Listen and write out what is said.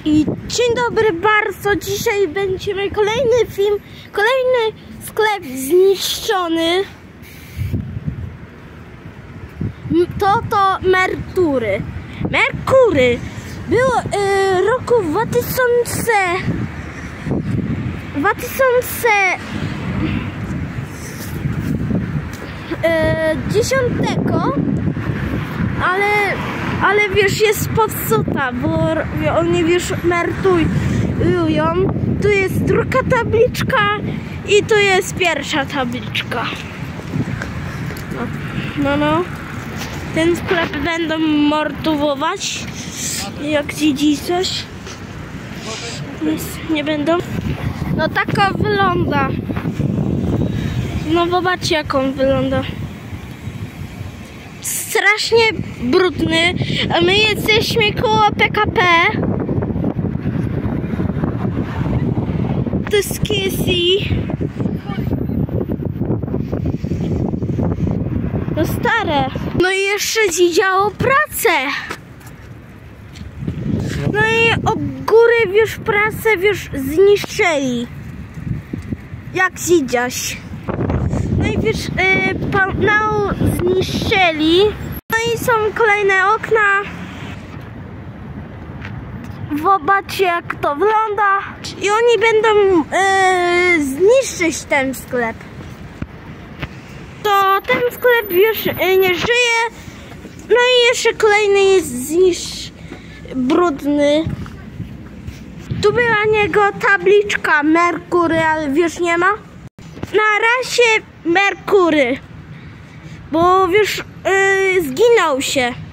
I dzień dobry bardzo, dzisiaj będziemy kolejny film, kolejny sklep zniszczony. To Merkury. Było roku 2010, ale wiesz, jest popsuta, bo oni wiesz mertują. Tu jest druga tabliczka i tu jest pierwsza tabliczka. No. Ten sklep będą mordować, jak widzi coś. Nie będą. No taka wygląda. No zobaczcie, jak on wygląda. Strasznie brudny, a my jesteśmy koło PKP. To jest Casey. To stare. No i jeszcze widziało pracę. No i od góry wiesz pracę wiesz zniszczyli. Jak widzisz. No i wiesz, panał zniszczyli. No i są kolejne okna. Zobaczcie, jak to wygląda. I oni będą zniszczyć ten sklep. To ten sklep już nie żyje. No i jeszcze kolejny jest brudny. Tu była niego tabliczka Merkury, ale wiesz, nie ma. Na razie Merkury, bo wiesz, zginął się.